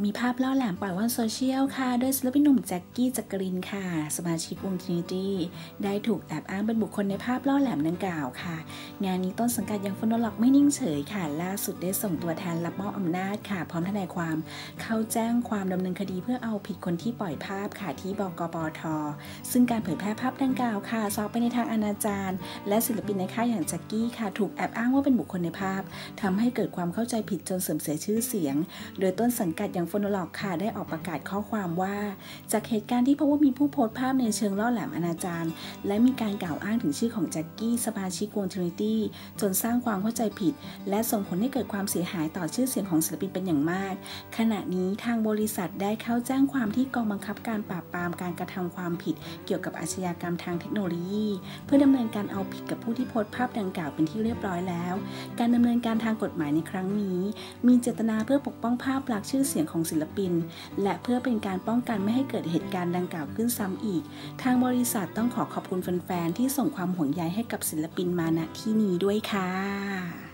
มีภาพล่อแหลมปล่อยว่อนโซเชียลค่ะโดยศิลปินหนุ่มแจ็คกี้จักรินค่ะสมาชิกวง Trinity ได้ถูกแอบอ้างเป็นบุคคลในภาพล่อแหลมดังกล่าวค่ะงานนี้ต้นสังกัดยังฟอนโนล็อกไม่นิ่งเฉยค่ะล่าสุดได้ส่งตัวแทนรับมอบอำนาจค่ะพร้อมทนายความเข้าแจ้งความดำเนินคดีเพื่อเอาผิดคนที่ปล่อยภาพค่ะที่บกปท.ซึ่งการเผยแพร่ภาพดังกล่าวค่ะสอบไปในทางอนาจารและศิลปินในค่ายอย่างแจ็คกี้ค่ะถูกแอบอ้างว่าเป็นบุคคลในภาพทำให้เกิดความเข้าใจผิดจนเสื่อมเสียชื่อเสียงโดยต้นสังกัดอย่างฟอนโนล็อกค่ะได้ออกประกาศข้อความว่าจากเหตุการณ์ที่พบว่ามีผู้โพสต์ภาพในเชิงล่อแหลมอนาจารและมีการกล่าวอ้างถึงชื่อของแจ็คกี้สมาชิกวง Trinity จนสร้างความเข้าใจผิดและส่งผลให้เกิดความเสียหายต่อชื่อเสียงของศิลปินเป็นอย่างมากขณะนี้ทางบริษัทได้เข้าแจ้งความที่กองบังคับการปราบปรามการกระทำความผิดเกี่ยวกับอาชญากรรมทางเทคโนโลยีเพื่อดำเนินการเอาผิดกับผู้ที่โพสต์ภาพดังกล่าวเป็นที่เรียบร้อยแล้วการดำเนินการทางกฎหมายในครั้งนี้มีเจตนาเพื่อปกป้องภาพลักษณ์ชื่อเสียงของศิลปินและเพื่อเป็นการป้องกันไม่ให้เกิดเหตุการณ์ดังกล่าวขึ้นซ้ำอีกทางบริษัทต้องขอบคุณแฟนๆที่ส่งความห่วงใยให้กับศิลปินมาณที่นี้ด้วยค่ะ